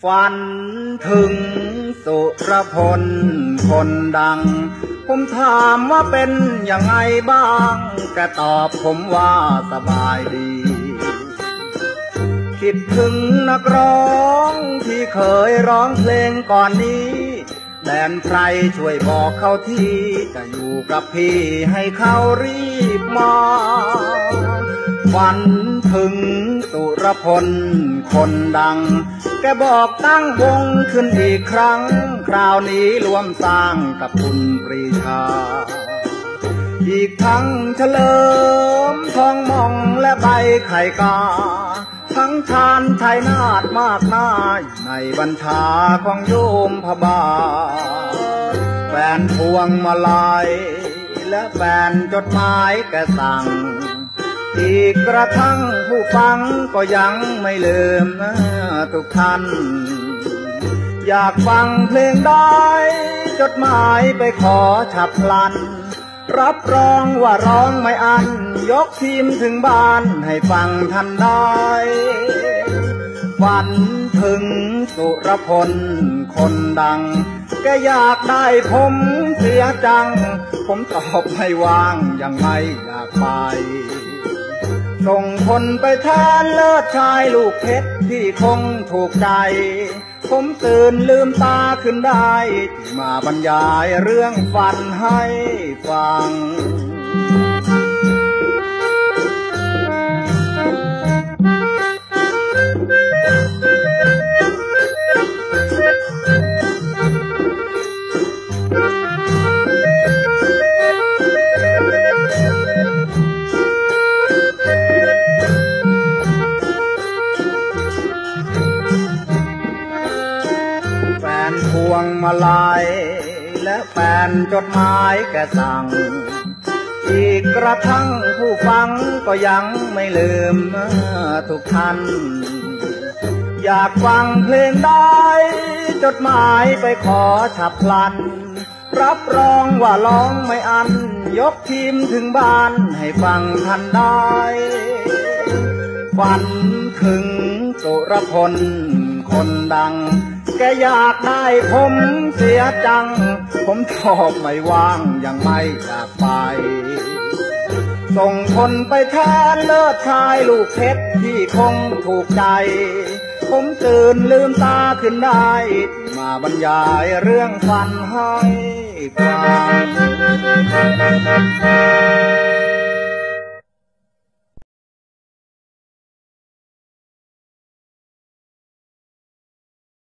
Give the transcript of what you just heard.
ฝันถึงสุรพลคนดังผมถามว่าเป็นยังไงบ้างแกตอบผมว่าสบายดีคิดถึงนักร้องที่เคยร้องเพลงก่อนนี้แดนไพรช่วยบอกเขาที่จะอยู่กับพี่ให้เขารีบมาฝันถึงสุรพลคนดังแกบอกตั้งวงขึ้นอีกครั้งคราวนี้รวมสร้างกับคุณปรีชาอีกทั้งเฉลิมทองมองและใบไข่กาทั้งชาญชัยนาทมากหน้าในบัญชาของโยมพบาแฟนพวงมาลัยและแฟนจดหมายแกสั่งอีกกระทั่งผู้ฟังก็ยังไม่ลืมทุกท่านอยากฟังเพลงได้จดหมายไปขอฉับพลันรับรองว่าร้องไม่อันยกทีมถึงบ้านให้ฟังทันได้ฝันถึงสุรพลคนดังแกอยากได้ผมเสียจังผมตอบไม่ว่างยังไม่อยากไปส่งคนไปแทนเลิศชายลูกเพชรที่คงถูกใจผมตื่นลืมตาขึ้นได้ที่มาบรรยายเรื่องฝันให้ฟังพวงมาลัยและแฟนจดหมายแกสั่งอีกกระทั่งผู้ฟังก็ยังไม่ลืมทุกท่านอยากฟังเพลงได้จดหมายไปขอฉับพลันรับรองว่าร้องไม่อันยกทีมถึงบ้านให้ฟังทันได้ฝันถึงสุรพลคนดังแกอยากได้ผมเสียจังผมตอบไม่ว่างยังไม่อยากไปส่งคนไปแทนเลิศชายลูกเพชรที่คงถูกใจผมตื่นลืมตาขึ้นได้มาบรรยายเรื่องฝันให้ฟัง